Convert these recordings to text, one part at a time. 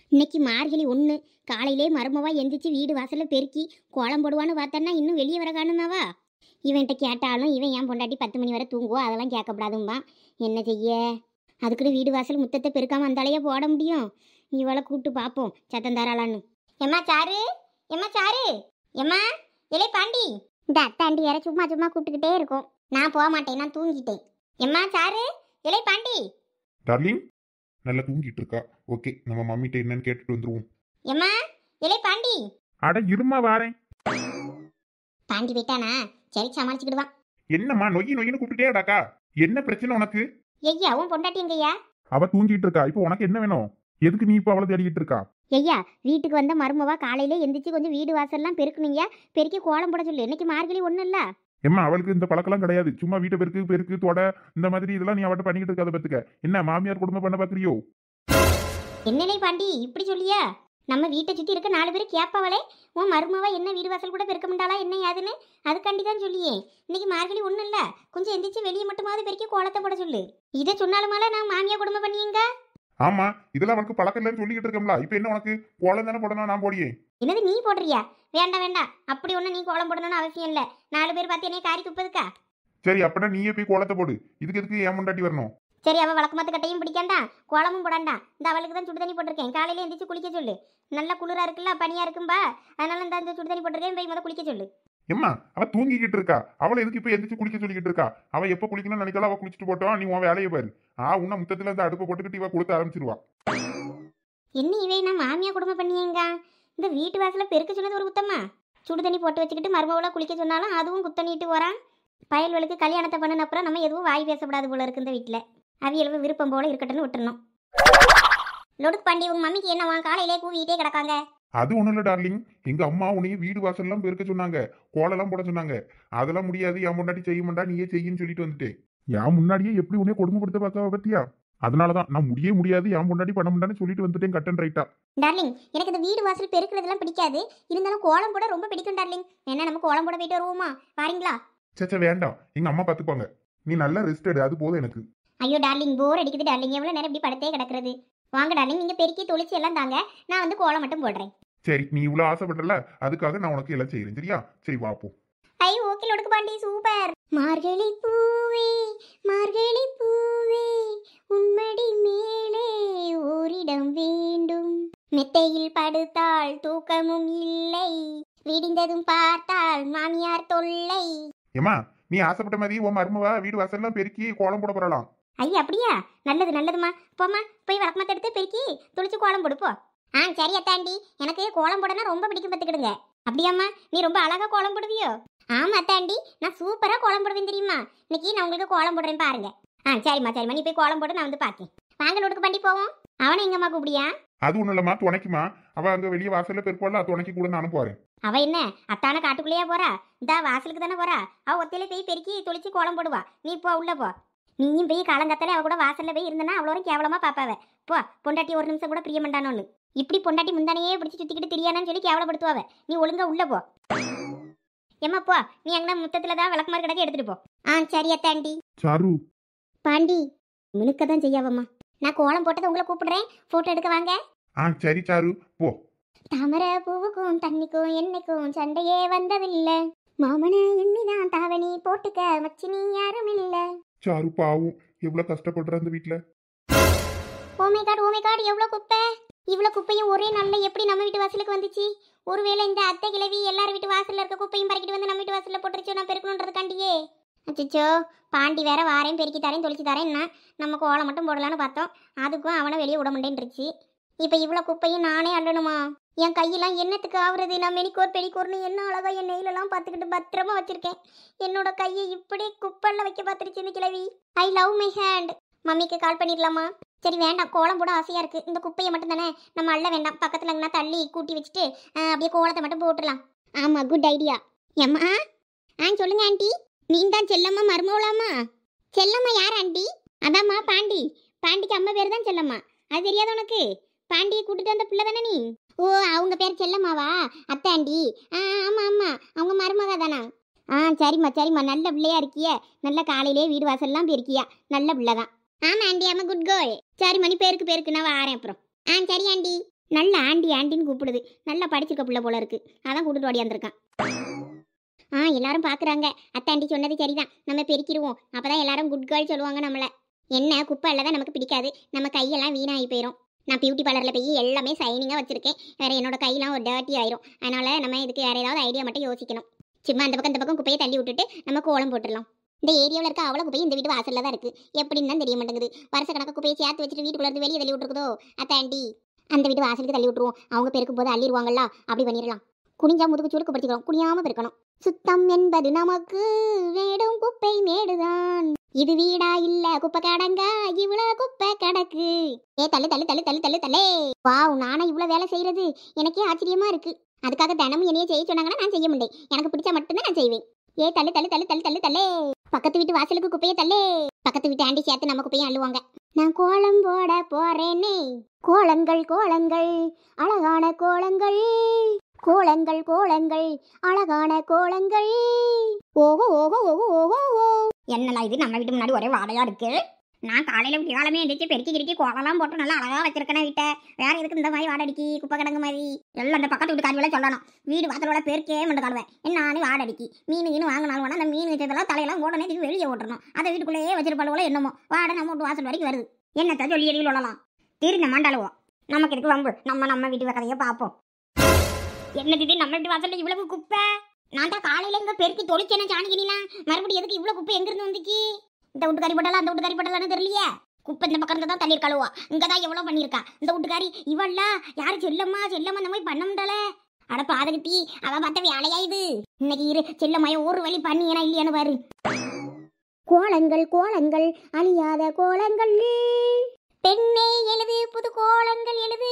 இன்னைக்கு மார்கழி 1 காலையிலே மருமவா எந்திரிச்சு வீடு வாசலில் பெருக்கி கோலம் போடுவான்னு பார்த்தோன்னா இன்னும் வெளியே வர காணுனாவா. இவன்கிட்ட கேட்டாலும் இவன் ஏன் பொண்டாட்டி 10 மணி வரை தூங்குவோ அதெல்லாம் கேட்கப்படாதும்பா. என்ன செய்ய, அதுக்குன்னு வீடு வாசல் முத்தத்தை பெருக்காம அந்தாலேயே போட முடியும். இவளை கூப்பிட்டு பார்ப்போம் சத்தம் தாராளான்னு. எம்மா சாரு, எம்மா சாரு, எம்மா இலை பாண்டி. இந்த அத்தாண்டி வேற சும்மா சும்மா கூப்பிட்டுக்கிட்டே இருக்கும். நான் போக மாட்டேன், நான் தூங்கிட்டேன். எம்மா சாரு, இலை பாண்டி. டார்லிங் நல்லா தூங்கிட்டு இருக்கா. ஓகே, நம்ம மம்மிட்ட என்னன்னு கேட்டுட்டு வந்துருவோம். எம்மா இலை பாண்டி. அட இருமா வாரேன். பாண்டி போயிட்டானா? சரி சமாளிச்சுக்கிடுவான். என்னம்மா நொய்யி நொய்யின்னு கூப்பிட்டுட்டே அடாக்கா, என்ன பிரச்சனை உனக்கு? ஐயா உன் பொண்டாட்டி எங்கய்யா? அவ தூங்கிட்டு இருக்கா. இப்போ உனக்கு என்ன வேணும்? எதுக்கு நீ இப்போ அவளை தேடிக்கிட்டு இருக்கா? ஐயா வீட்டுக்கு வந்த மருமவா காலையில எந்திரிச்சு கொஞ்சம் வீடு வாசல்லாம் பெருக்குனீங்க, பெருக்கி கோலம் போட சொல்லு. இன்னைக்கு மார்கழி 1 இல்ல. ஏம்மா அவளுக்கு இந்த பழக்கெல்லாம் கிடையாது. சும்மா வீட்டை பெருக்கு பெருக்கு தொட இந்த மாதிரி இதெல்லாம் நீ அவட்ட பண்ணிக்கிட்டு இருக்காத பத்துக்க. என்ன மாமியார் குடும்பம் பண்ண பாக்குறியோ? என்னலே பாண்டி இப்படி சொல்லியா? நம்ம வீட்டை சுத்தி இருக்க 4 பேர் கேட்பாவளே, உன் மருமவா என்ன வீடு வாசல் கூட பெருக்க மாட்டாளா என்ன யாதுன்னு. அதுக்காண்டி தான் சொல்லியே. இன்னைக்கு மார்கழி 1 இல்ல, கொஞ்சம் எந்திரிச்சு வெளியே மட்டுமாவது பெருக்கி கோலத்தை போட சொல்லு. இதை சொன்னாலுமால நான் மாமியா குடும்பம் பண்ணியங்க. ஆமா, இதெல்லாம் அவனுக்கு பழக்கம் இல்லைன்னு சொல்லிக்கிட்டு இருக்கோம்ல. இப்ப என்ன உனக்கு கோலம் தானே போடணும், நான் போடியே. என்னது நீ போடுறியா? வேண்டாம் வேண்டாம், அப்படி ஒண்ணு நீ கோலம் போடணும்னு அவசியம் இல்ல. 4 பேர் பார்த்து என்னைய காரி துப்பதுக்கா? சரி அப்படின்னா நீயே போய் கோலத்தை போடு. இதுக்கு எதுக்கு ஏன் முண்டாட்டி வரணும்? சரி, அவ வழக்கமாத்து கட்டையும் பிடிக்காண்டா, கோலமும் போடாண்டா. இந்த அவளுக்கு தான் சுடு தண்ணி போட்டிருக்கேன். காலையில எந்திரிச்சு குளிக்க சொல்லு. நல்லா குளிரா இருக்குல்ல, பனியா இருக்கும்பா, அதனால இந்த சுடு தண்ணி போட்டிருக்கேன், போய் முத குளிக்க சொல்லு. எம்மா அவ தூங்கிக்கிட்டு இருக்கா. அவளை எதுக்கு இப்ப எந்திரிச்சு குளிக்க சொல்லிக்கிட்டு இருக்கா? அவ எப்ப குளிக்கணும்னு நினைச்சாலும் அவ குளிச்சுட்டு போட்டோம். நீ உன் வேலையை பாரு. உன்ன முத்தத்துல இந்த அடுப்பை போட்டுக்கிட்டு இவ கொடுக்க ஆரம்பிச்சிருவா. என்ன இவை நான் மாமியா குடும்பம் பண்ணியேங்க? இந்த வீட்டு வாசல பெருக்க சொன்னது ஒரு குத்தமா? சுடு தண்ணி போட்டு வச்சுக்கிட்டு மருமவளை குளிக்க சொன்னாலும் அதுவும் குத்தணிட்டு வரான். பயல்வளுக்கு கல்யாணத்தை பண்ணன அப்புறம் நம்ம எதுவும் வாய் பேசப்படாது போல இருக்கு இந்த வீட்டில். அவியளவு விருப்பம் போல இருக்கட்டும்னு விட்டுறணும். லொடுக்கு பாண்டி, உங்க மம்மிக்கு என்னவா காலையிலே கூவிட்டே கிடக்காங்க? அது ஒண்ணும் இல்ல டார்லிங், எங்க அம்மா உன்னைய வீடு வாசல் எல்லாம் பெருக்க சொன்னாங்க, கோலெல்லாம் போட சொன்னாங்க. அதெல்லாம் முடியாது, என் முன்னாடி செய்ய மாட்டா, நீயே செய்யின்னு சொல்லிட்டு வந்துட்டேன். என் முன்னாடியே எப்படி உன்னைய கொடுமைப்படுத்த பார்க்க பத்தியா? அதனாலதான் நான் முடியாது, என் முன்னாடி பண்ண முடியாதுன்னு சொல்லிட்டு வந்துட்டேன் கட்டன் ரைட்டா. டார்லிங், எனக்கு இந்த வீடு வாசல் பெருக்கிறதுலாம் பிடிக்காது. இருந்தாலும் கோலம் போட ரொம்ப பிடிக்கும் டார்லிங். என்ன நம்ம கோலம் போட போயிட்டு வருவோமா? வாரீங்களா? சச்சா வேண்டாம், எங்க அம்மா பாத்துப்பாங்க. நீ நல்லா ரெஸ்ட் எடு, அது போதும் எனக்கு. ஐயோ டார்லிங், போர் அடிக்குது டார்லிங். எவ்வளவு நேரம் இப்படி படுத்தே கிடக்குறது? வாங்க டார்லிங், நீங்க பெருக்கி தொளிச்சு எல்லாம் தாங்க, நான் வந்து கோலம் மட்டும் போடுறேன். சரி, நீ இவ்வளவு ஆசைப்படல, அதுக்காக நான் உனக்கு எல்லாம் செய்யறேன். சரியா? சரி வாப்போம். ஐ ஓகே லொடுக்கு பாண்டி, சூப்பர். மார்கழி பூவே மார்கழி பூவே உன்மடி மேலே ஓரிடம் வேண்டும், மெத்தையில் படுத்தால் தூக்கமும் இல்லை, விடிந்ததும் பார்த்தால் மாமியார் தொல்லை. ஏமா நீ ஆசைப்பட்ட மாதிரி உன் மருமவா வீடு வாசல்லாம் பெருக்கி கோலம் போட போறலாம். ஐயா அப்படியா? நல்லது நல்லதுமா. போம்மா, போய் வழக்கமாத்த எடுத்து பெருக்கி தொளிச்சு கோலம் போடுப்போ. சரி அத்தாண்டி, எனக்கு கோலம் போடனா ரொம்ப பிடிக்கும் பார்த்துக்கிடுங்க. அப்படியாம்மா, நீ ரொம்ப அழகா கோலம் போடுவியோ? ஆமா அத்தாண்டி, நான் சூப்பரா கோலம் போடுவேன் தெரியுமா? இன்னைக்கு நான் உங்களுக்கு கோலம் போடுறேன் பாருங்க. சரிம்மா சரிம்மா, நீ போய் கோலம் போட்டு நான் வந்து பார்க்கேன். வாங்க லொடுக்கு பாண்டி போவோம். அவனை எங்கம்மா கூப்பிடியா? அது ஒண்ணும் இல்லம்மா, துணைக்குமா. அவ அங்க வெளியே வாசல்ல பெருப்பால துணைக்கு கூட நானும் போறேன். அவ என்ன அத்தான காட்டுக்குள்ளேயா போறா? இந்த வாசலுக்கு தானே போறா. அவ ஒத்தையில போய் பெருக்கி தொளிச்சு கோலம் போடுவா. நீ போ, உள்ள போ. நீயும் போய் காலங்கத்தாலே அவ கூட வாசல்ல போய் இருந்தனா அவ்வளோ கேவலமா பாப்பாவ. போ, பொண்டாட்டி ஒரு நிமிஷம் கூட பிரிய மாட்டானோன்னு. இப்படி பொண்டாட்டி முந்தானையே பிடிச்சி சுத்திக்கிட்டு தெரியானான்னு சொல்லி கேவலப்படுத்துவாவ. நீ ஒழுங்கா உள்ள போ. ஏம்மா போ, நீ அங்கே முத்தத்துல தான் விளக்குமாறு கிடக்க எடுத்துட்டு போ. சரி அத்தாண்டி. சாரு பாண்டி மினுக்க தான் செய்யாவம்மா. நான் கோலம் போட்டதை உங்களை கூப்பிடுறேன், போட்டோ எடுக்க வாங்க. சரி சாரு போ. தாமரை பூவுக்கும் தண்ணிக்கும் என்னைக்கும் சண்டையே வந்ததில்லை, மாமனை எண்ணிதான் தாவணி போட்டுக்க வச்சு நீ யாரும் இல்ல. சாரு பாவம், எவ்வளவு கஷ்டப்படுற அந்த வீட்டுல. ஓமை காட், எவ்வளவு குப்பை! இவ்வளவு குப்பையும் ஒரே நாள்ல எப்படி நம்ம வீட்டு வாசலுக்கு வந்துச்சு? ஒருவேளை இந்த அத்தை கிழவி எல்லார் வீட்டு வாசல்ல இருக்க குப்பையும் பறக்கிட்டு வந்து நம்ம வீட்டு வாசல்ல போட்டுருச்சோ, நான் பெருக்கணுன்றதுக்காண்டியே. அச்சோ, பாண்டி வேற வாரையும் பெருக்கி தரேன் தொளிச்சு தரேன்னா நம்ம கோலம் மட்டும் போடலான்னு பார்த்தோம். அதுக்கும் அவனை வெளியே விட மாட்டேன்ருச்சு. இப்போ இவ்வளோ குப்பையும் நானே அள்ளணுமா? என் கையெல்லாம் என்னத்துக்கு ஆகுறது? நான் மெனிக்கோர் பெடிக்கோர்னு என்ன அழகா என் நெயிலெல்லாம் பார்த்துக்கிட்டு பத்திரமா வச்சிருக்கேன். என்னோட கையை இப்படி குப்பல்ல வைக்க பார்த்துருச்சு இந்த கிழவி. I love my hand. மம்மிக்கு கால் பண்ணிடலாமா? சரி வேண்டாம், கோலம் போட ஆசையா இருக்கு. இந்த குப்பையை மட்டும் தானே நம்ம அள்ள வேண்டாம், பக்கத்துல எங்கன்னா தள்ளி கூட்டி வச்சுட்டு அப்படியே கோலத்தை மட்டும் போட்டுடலாம். ஆமா, குட் ஐடியா. ஏம்மா சொல்லுங்க ஆண்டி. நீ தான் செல்லம்மா மருமவளாமா? செல்லம்மா யார் ஆண்டி? அதாம்மா பாண்டி. பாண்டிக்கு அம்மா பேர் தான் செல்லம்மா. அது தெரியாத உனக்கு? பாண்டியை கூட்டிட்டு வந்த பிள்ளை தானே நீ? ஓ, அவங்க பேர் செல்லம்மாவா? அத்தாண்டி. ஆமா ஆமா, அவங்க மருமகா தானா? சரிம்மா, நல்ல பிள்ளையா இருக்கிய. நல்ல காலையிலே வீடு வாசல்லாம் போயிருக்கியா, நல்ல பிள்ளைதான். ஆமா ஆண்டி, ஆமா குட் கேர்ள். சரி மணி பேருக்கு நான் வாரேன் அப்புறம். சரி ஆண்டி. நல்ல ஆண்டி ஆண்டின்னு கூப்பிடுது. நல்லா படிச்சிருக்க பிள்ளை போல இருக்கு. அதான் கூட்டிட்டு ஓடியாந்துருக்கான். எல்லாரும் பார்க்குறாங்க. அத்தை ஆண்டி சொன்னது சரிதான், நம்ம பெருக்கிடுவோம். அப்பதான் எல்லாரும் குட் கேர்ள் சொல்லுவாங்க நம்மளை. என்ன குப்பை இல்லதான் நமக்கு பிடிக்காது, நம்ம கையெல்லாம் வீணாகி போயிடும். நான் பியூட்டி பார்லரில் போய் எல்லாமே சைனிங்காக வச்சுருக்கேன். வேறு என்னோட கையெல்லாம் ஒரு டர்ட்டி ஆயிரும். அதனால் நம்ம இதுக்கு வேறு ஏதாவது ஐடியா மட்டும் யோசிக்கணும். சும்மா அந்த பக்கம் இந்த பக்கம் குப்பையை தள்ளி விட்டுட்டு நம்ம கோலம் போட்டுடலாம். இந்த ஏரியாவில் இருக்க அவ்வளோ குப்பையும் இந்த வீட்டு வாசலில் தான் இருக்குது. எப்படின்னு தான் தெரிய மாட்டேங்குது. வருஷ கணக்கு குப்பையை சேர்த்து வச்சுட்டு வீட்டுக்குள்ள இருந்து வெளியே தள்ளி விட்டுருக்குதோ அத்தை ஆண்டி. அந்த வீட்டு வாசலுக்கு தள்ளி விட்டுருவோம். அவங்க பெருக்கும் போது அள்ளிடுவாங்களா, அப்படி பண்ணிடலாம். குனிஞ்சா முதுகு சுருக்கு படிச்சுக்கிறோம், குனியாமல் பெருக்கணும். சுத்தம் என்பது நமக்கு வேடும் குப்பை மேடுதான். இது வீடா இல்ல குப்பை கடங்கா, இவ்வளவு குப்பை கிடக்கு. தள்ளு தள்ளு தள்ளு தள்ளு தள்ளு தள்ளே. வாவ், நானா இவ்வளவு வேலை செய்யறது எனக்கே ஆச்சரியமா இருக்கு. அதுக்காக தினமும் என்னையே செய்ய சொன்னாங்கன்னா நான் செய்ய முடியும். எனக்கு பிடிச்சா மட்டும்தான் நான் செய்வேன். தள்ளு தள்ளு தள்ளு தள்ளு தள்ளு தள்ளே. பக்கத்து வீட்டு வாசலுக்கு குப்பையை தள்ளே. பக்கத்து வீட்டு ஆண்டி சேர்த்து நம்ம குப்பையும் அள்ளுவாங்க. நான் கோலம் போட போறேனே. கோலங்கள் கோலங்கள் அழகான கோலங்கள், கோலங்கள் கோலங்கள் அழகான கோலங்கள். ஓஹோ ஓஹோ ஓஹோ ஓஹோ ஓ. என்னலாம் இது, நம்ம வீட்டு முன்னாடி ஒரே வாடையா இருக்கு. நான் காலையில விடியாலமே எந்திரிச்சு பெருக்கி கிருக்கி கோலம்லாம் போட்டு நல்லா அழகா வச்சிருக்கேன் வீட்டை. வேற எதுக்கு இந்த மாதிரி வாடை அடிக்கி குப்பை கிடங்கு மாதிரி எல்லாம் அந்த பக்கத்து வீட்டு காரியெல்லாம் சொல்லணும். வீடு வாசலோட பெருக்கே மட்டும் காடுவேன். என்ன வாடை அடிக்கி மீன் கீனு வாங்கினாலும் வேணா அந்த மீன் வச்சதெல்லாம் தலையெல்லாம் உடனே தூக்கி வெளியே ஓட்டணும். அதை வீட்டுக்குள்ளேயே வச்சிருப்பாளுவோல என்னமோ வாடை நம்ம வீட்டு வாசல் வரைக்கும் வருது. என்னத்த சொல்லி எடியில் விடலாம். திருந்த மாண்டாளுவோம். நமக்கு இதுக்கு வம்பு. நம்ம வீட்டு கதையை பார்ப்போம். என்னது இது, நம்ம வீட்டு வாசல்ல இவ்வளவு குப்பை? நான் தான் காலையில இங்க பெருக்கி தொளிச்சேன சாணிக்கிலாம். மறுபடியும் எதுக்கு இவ்வளவு குப்பை எங்க இருந்து வந்துச்சு? இந்த வீட்டுக்காரி பட்டலாம் அந்த வீட்டுக்காரி பட்டலான்னு தெரியலையே. குப்பை இந்த பக்கம் தான் தள்ளி கழுவா. இங்கதான் எவ்வளவு பண்ணிருக்கா இந்த வீட்டுக்காரி. இவள்லா யாரு செல்லம்மா செல்லம்மா இந்த மாதிரி பண்ண முடியல. அட பாதகத்தி, அவ பார்த்த வேலையா இது. இன்னைக்கு இரு செல்லம்மாய ஒரு வழி பண்ணி ஏன்னா இல்லையான்னு பாரு. கோலங்கள் கோலங்கள் அழியாத கோலங்கள், பெண்ணே எழுது புது கோலங்கள் எழுது.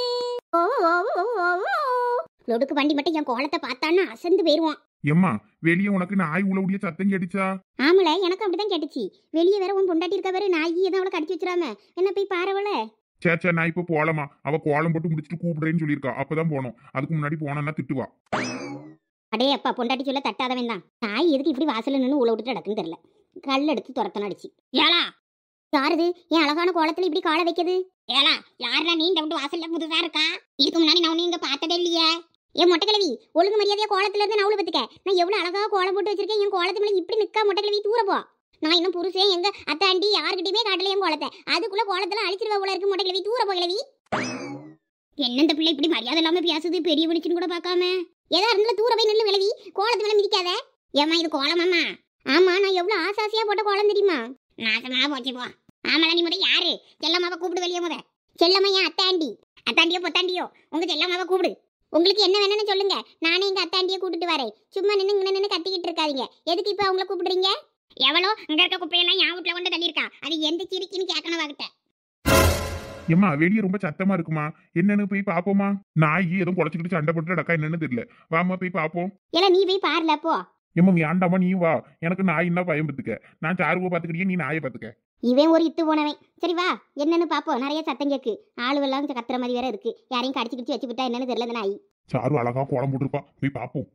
லொடுக்கு வண்டி மட்டும் என் கோலத்தை பார்த்தான்னு அசந்து போயிருவான். எம்மா, வெளியே உனக்கு நாய் உளவுடைய சத்தம் கேட்டுச்சா? ஆமல, எனக்கு அப்படிதான் கேட்டுச்சு. வெளியே வேற உன் பொண்டாட்டி இருக்க வேற நாய் எதுவும் அவளை கடிச்சு வச்சிடாம என்ன போய் பாரவல. சேச்சா, நான் இப்ப போலாமா? அவ கோலம் போட்டு முடிச்சுட்டு கூப்பிடுறேன்னு சொல்லியிருக்கா. அப்பதான் போனோம். அதுக்கு முன்னாடி போனா திட்டுவா. அடே அப்பா, பொண்டாட்டி சொல்ல தட்டாதவன் தான். நாய் எதுக்கு இப்படி வாசல்ல நின்று உள்ள விட்டுட்டு நடக்குன்னு தெரியல. கல் எடுத்து துரத்தன அடிச்சு. ஏலா யாருது என் அழகான கோலத்துல இப்படி காலை வைக்குது? ஏலா யாருடா நீ இந்த விட்டு வாசல்ல புதுசா இருக்கா? இதுக்கு முன்னாடி நான் நீங்க பார்த்ததே இல்லையே. என் மொட்டை கிழவி, ஒழுங்கு மரியாதையா கோலத்துல இருந்து நான் பத்துக்க. நான் எவ்வளவு அழகா கோலம் போட்டு வச்சிருக்கேன். என் கோலத்து மேல இப்படி நிக்கா மொட்டை கிழவி, தூரப்போ. நான் இன்னும் புருஷன் எங்க அத்தை ஆண்டி யாருக்கிட்டையுமே காட்டல என் கோலத்தை. அதுக்குள்ள கோலத்துல அழிச்சிருவா போல இருக்கு. மொட்டை கிழவி தூரப்போ கிழவி. என்ன இந்த பிள்ளை இப்படி மரியாதை இல்லாம பேசுது? பெரிய மனுஷன் கூட பார்க்காம. ஏதா இருந்தாலும் தூர போய் நல்ல விளவி, கோலத்து மேல மிதிக்காத. ஏமா இது கோலமாமா? ஆமா, நான் எவ்வளவு ஆசாசியா போட்ட கோலம் தெரியுமா? நாசமா போச்சு போ. ஆமாடா, நீ முத யாரு? செல்லம்மாவை கூப்பிடு வெளியே முத. செல்லம்மா ஏன் அத்தை ஆண்டி? அத்தாண்டியோ பொத்தாண்டியோ உங்க செல்லம்மாவை கூப்பிடு. உங்களுக்கு என்ன வேணும்னு சொல்லுங்க, நானே எங்க அத்தாண்டியை கூட்டிட்டு வரேன். சும்மா நின்று கத்திக்கிட்டு இருக்காதீங்க. எதுக்கு இப்ப அவங்கள கூப்பிடுறீங்க? எவ்வளோ அங்க இருக்க குப்பையெல்லாம் என் வீட்டுல கொண்டு தள்ளியிருக்கா. அது எந்த சிரிக்கின்னு கேட்கணும் வாக்கிட்ட. ஏம்மா, வெளியே ரொம்ப சத்தமா இருக்குமா? என்னன்னு போய் பாப்போமா? நாய் எதுவும் குலைச்சிக்கிட்டு சண்டை போட்டு நடக்கா என்னன்னு தெரியல. வாமா போய் பாப்போம். இல்ல நீ போய் பாருல போ. ஏம்மா வேண்டாமா, நீ வா. எனக்கு நாயின்னா பயம் பத்துக்க. நான் சாருவ பாத்துக்கிட்டே, நீ நாயை பாத்துக்க. இவன் ஒரு இத்து போனவன். சரி வா, என்னன்னு பாப்போம். நிறைய சத்தம் கேக்கு, ஆளுவெல்லாம் கத்துற மாதிரி வேற இருக்கு. யாரையும் கடிச்சு வச்சு விட்டா என்னன்னு தெரியல இந்த நாய். சாரு அழகா கோலம் போட்டுருப்பா, போய் பாப்போம்.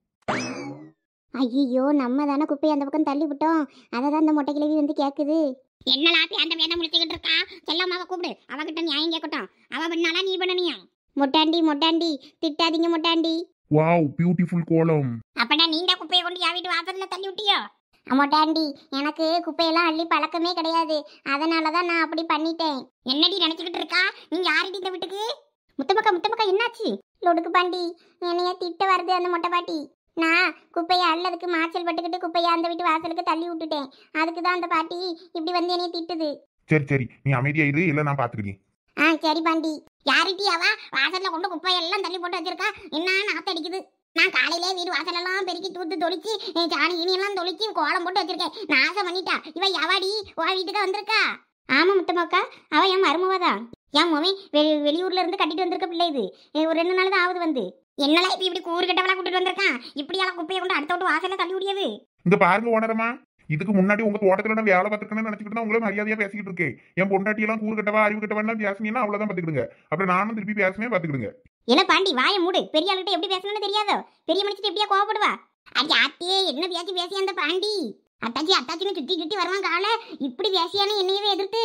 ஐயோ, நம்ம தானே குப்பையை அந்த பக்கம் தள்ளி விட்டோம். அததான் அந்த மொட்டை கிழவி வந்து கேக்குது. என்னலா அந்த வேலை முடிச்சுக்கிட்டு இருக்கா? செல்லம்மாவை கூப்பிடு, அவகிட்ட நியாயம் கேட்கட்டும். அவ பண்ணாலா நீ பண்ணனியா? மொட்டாண்டி மொட்டாண்டி திட்டாதீங்க மொட்டாண்டி. வாவ், பியூட்டிஃபுல் கோலம். அப்படா நீண்ட குப்பையை கொண்டு யா வீட்டு வாசல்ல தள்ளி விட்டியோ? மொட்டாண்டி, எனக்கு குப்பையெல்லாம் அள்ளி பழக்கமே கிடையாது. அதனாலதான் நான் அப்படி பண்ணிட்டேன். என்னடி நினைச்சுக்கிட்டு இருக்கா? நீங்க யாருடி இந்த வீட்டுக்கு? முத்தமக்கா என்னாச்சு? லொடுக்கு பாண்டி, என்னைய திட்ட வருது அந்த மொட்டை பாட்டி. நான் குப்பையை அள்ளதுக்கு மாச்சல் பட்டுக்கிட்டு குப்பையை அந்த வீட்டு வாசலுக்கு தள்ளி விட்டுட்டேன். அதுக்குதான் அந்த பாட்டி இப்படி வந்து என்னைய திட்டுது. சரி, நீ அமைதியா இரு, இல்ல நான் பாத்துக்கிறேன். சரி பாண்டி. யாருட்டி அவ? வாசல்ல கொண்டு குப்பையெல்லாம் தள்ளி போட்டு வச்சிருக்கா. என்ன நாத்து அடிக்குது? நான் காலையிலே வீடு வாசலெல்லாம் பெருக்கி தூத்து தொளிச்சு சாணி இனியெல்லாம் தொளிச்சு கோலம் போட்டு வச்சிருக்கேன். நாசம் பண்ணிட்டா. இவ எவாடி உன் வீட்டுக்கு வந்திருக்கா? ஆமா முத்தமாக்கா, அவ என் மருமவாதான். என் மோமே வெளியூர்ல இருந்து கட்டிட்டு வந்திருக்க பிள்ளை. இது ஒரு 2 நாள் தான் ஆகுது வந்து. என்னெல்லாம் இப்ப இப்படி கூறு கட்டவெல்லாம் கூட்டிட்டு வந்திருக்கான். இப்படியெல்லாம் குப்பையை கொண்டு அடுத்த விட்டு வாசல்ல தள்ளி முடியாது. இங்க பாருங்க ஓனரமா, இதுக்கு முன்னாடி உங்க தோட்டத்துல நான் வேலை பார்த்துக்கணும்னு நினைச்சுக்கிட்டு உங்களை மரியாதையா பேசிக்கிட்டு இருக்கேன். என் பொண்டாட்டி எல்லாம் கூறு கட்டவா அறிவு கட்டவா பேசுனீங்கன்னா அவ்வளவுதான் பாத்துக்கிடுங்க. அப்புறம் நானும் திருப்பி பேசுனே பாத்துக்கிடுங்க. இல்ல பாண்டி, வாய மூடு. பெரிய ஆளுகிட்ட எப்படி பேசணும்னு தெரியாதோ? பெரிய மனுஷன் எப்படியா கோவப்படுவா? அடி ஆத்தியே, என்ன பேசி அந்த பாண்டி. அத்தாச்சின்னு சுத்தி வருவான் கால. இப்படி பேசியான என்னையவே எதிர்த்து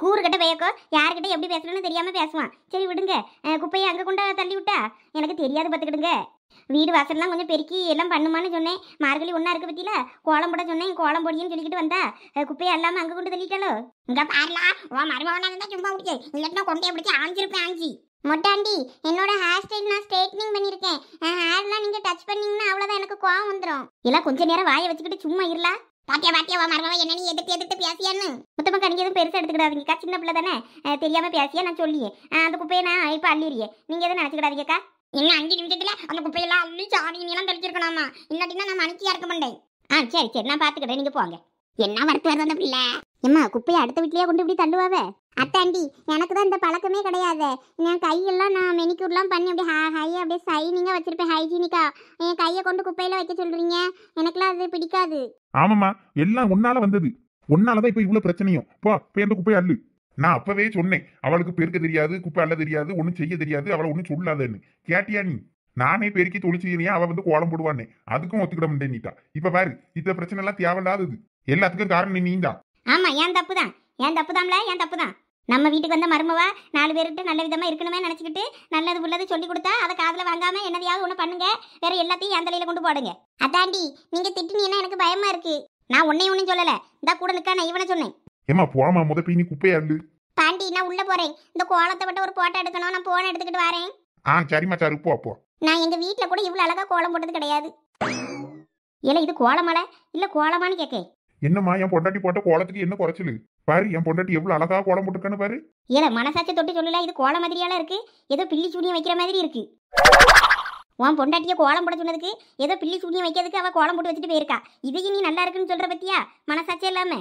கூறு கட்ட பையக்கோ யாருக்கிட்ட எப்படி பேசணும்னு தெரியாம பேசுவான். சரி விடுங்க. குப்பையை அங்கே கொண்டா தள்ளி விட்டா எனக்கு தெரியாது பார்த்துக்கிடுங்க. வீடு வாசல்லாம் கொஞ்சம் பெருக்கி எல்லாம் பண்ணுமான்னு சொன்னேன். மார்கழி ஒன்றா இருக்கு பத்தியில கோலம் போட சொன்னேன். கோலம் பொடின்னு சொல்லிக்கிட்டு வந்தா குப்பையை எல்லாமே அங்கே கொண்டு தள்ளிட்டாலோ. இங்கே பாருலாம் உன் மருமகனாக தான் சும்மா பிடிச்சி இல்லைன்னா கொண்டையை பிடிச்சி ஆஞ்சிருப்பேன் ஆஞ்சி. மொட்டாண்டி என்னோட ஹேர் ஸ்டைல் நான் ஸ்ட்ரைட்னிங் பண்ணியிருக்கேன். ஹேர்லாம் நீங்கள் டச் பண்ணீங்கன்னா அவ்வளோதான் எனக்கு கோவம் வந்துடும். எல்லாம் கொஞ்ச நேரம் வாயை வச்சுக்கிட்டு சும்மா இருளா. பாட்டியா பாட்டியா வா மருமவ என்ன நீ எதிர்த்து பேசியான்னு முத்தமாக நீங்க எதுவும் பெருசாக எடுத்துக்கிடாதீங்கக்கா. சின்ன பிள்ளை தானே தெரியாம பேசியா நான் சொல்லியே. அந்த குப்பையை நான் இப்போ அள்ளிடுறியே. நீங்கள் எதுவும் நினச்சிக்கிடாதீங்கக்கா. இன்னும் 5 நிமிஷத்துல அந்த குப்பையெல்லாம் அள்ளி சாணி நீலாம் தெளிச்சிருக்கலாமா? இல்லாட்டினா நான் மணிச்சியா இருக்க மாட்டேன். சரி சரி நான் பார்த்துக்கிட்டேன். நீங்கள் போங்க. என்ன வரத்து வருது அந்த பிள்ளை? எம்மா குப்பையை அடுத்த வீட்லயே கொண்டு இப்படி தள்ளுவாவே? அத்தாண்டி எனக்கு தான் இந்த பழக்கமே கிடையாது. என் கையெல்லாம் நான் மெனிக்யூர்லாம் பண்ணி அப்படியே ஹையை அப்படியே சைனிங்காக வச்சிருப்பேன் ஹைஜீனிக்கா. என் கையை கொண்டு குப்பையில வைக்க சொல்றீங்க? எனக்குலாம் அது பிடிக்காது. ஆமாம்மா, எல்லாம் உன்னால வந்தது. உன்னாலதான் இப்ப இவ்வளவு பிரச்சனையும். போ போய் அந்த குப்பையை அள்ளு. நான் அப்பவே சொன்னேன் அவளுக்கு பெருக்க தெரியாது, குப்பை அள்ள தெரியாது, ஒன்னும் செய்ய தெரியாது, அவளை ஒன்னும் சொல்லாதன்னு. கேட்டியா நீ? நானே பெருக்கி தொழிச்சியா அவ வந்து கோலம் போடுவானே, அதுக்கும் ஒத்துக்கிட முடியும் நீட்டா. இப்ப பாரு இந்த பிரச்சனை எல்லாம் தேவையில்லாதது. எல்லாத்துக்கும் காரணம் நீ தான். ஆமா என் தப்பு தான். என் தப்பு தான்ல என் தப்பு தான். நம்ம வீட்டுக்கு வந்த மருமவா 4 பேர்கிட்ட நல்ல விதமா இருக்கணுமே நினைச்சுக்கிட்டு நல்லது புள்ளது சொல்லி கொடுத்தா அதை காதுல வாங்காம என்னதையாவது ஒண்ணு பண்ணுங்க. வேற எல்லாத்தையும் என் தலையில கொண்டு போடுங்க. அதாண்டி நீங்க திட்டுனீங்கன்னா எனக்கு பயமா இருக்கு. நான் ஒன்னும் சொல்லல. இந்த கூட நிக்கா நான் இவனை சொன்னேன். ஏமா போமா முத போய் நீ குப்பையை அள்ளு. பாண்டி நான் உள்ள போறேன். இந்த கோலத்தை விட்டு ஒரு போட்டோ எடுக்கணும். நான் போன எடுத்துக்கிட்டு வரேன். சரிம்மா சாரு போ போ. நான் எங்க வீட்டுல கூட இவ்வளவு அழகா கோலம் போட்டது கிடையாது. இல்ல இது கோலமலை இல்ல கோலமான்னு கேட்கேன். என்னம்மா என் பொண்டாட்டி போட்ட கோலத்துக்கு என்ன குறைச்சலு? பாரு என் பொண்டாட்டி எவ்வளவு அழகா கோலம் போட்டுருக்கான்னு பாரு. ஏல மனசாட்சி தொட்டு சொல்லல. இது கோலம் மாதிரியால இருக்கு. ஏதோ பில்லி சூனியம் வைக்கிற மாதிரி இருக்கு. உன் பொண்டாட்டிய கோலம் போட சொன்னதுக்கு ஏதோ பில்லி சூனியம் வைக்கிறதுக்கு அவ கோலம் போட்டு வச்சுட்டு போயிருக்கா. இதையும் நீ நல்லா இருக்குன்னு சொல்ற பத்தியா? மனசாட்சி இல்லாம.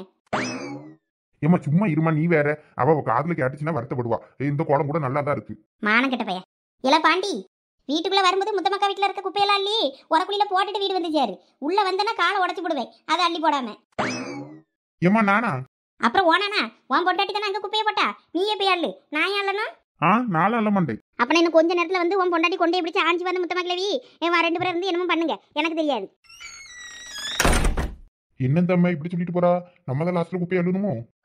ஏமா சும்மா இருமா, நீ வேற. அவ காதுல கேட்டுச்சுன்னா வருத்தப்படுவா. இந்த கோலம் கூட நல்லா தான் இருக்கு. மானம் கெட்ட பைய. இல்ல பாண்டி வீட்டுக்குள்ள வரும்போது முத்தமக்கா வீட்டுல இருக்க குப்பையெல்லாம் அள்ளி உரக்குழியில போட்டுட்டு வீடு வந்துச்சாரு. உள்ள வந்தனா காலை உடச்சு போடுவேன். அதை அள்ளி போடாம. ஏமா நானா? அப்புறம் ஓனானா? உன் பொண்டாட்டி தானே அங்க குப்பையை போட்டா. நீயே போய் அள்ளு. நான் ஏன் அள்ளணும்? நானும் அல்ல மாட்டேன். அப்ப இன்னும் கொஞ்ச நேரத்துல வந்து உன் பொண்டாட்டி கொண்டே பிடிச்சி ஆஞ்சி வந்து முத்தமக்கிலவி 2 பேரும் இருந்து என்னமோ பண்ணுங்க. எனக்கு தெரியாது. என்ன தம்மா இப்படி சொல்லிட்டு போறா? நம்ம தான் லாஸ்ட்ல குப்பையை அள்ளணுமோ?